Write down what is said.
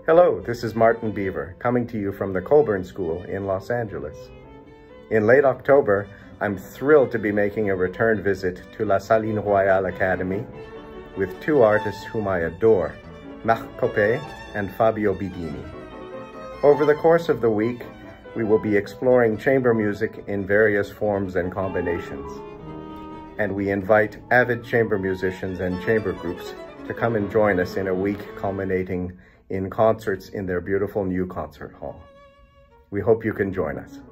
Hello, this is Martin Beaver, coming to you from the Colburn School in Los Angeles. In late October, I'm thrilled to be making a return visit to La Salineroyaleacademy with two artists whom I adore, Marc and Fabio Bidini. Over the course of the week, we will be exploring chamber music in various forms and combinations. And we invite avid chamber musicians and chamber groups to come and join us in a week culminating in concerts in their beautiful new concert hall. We hope you can join us.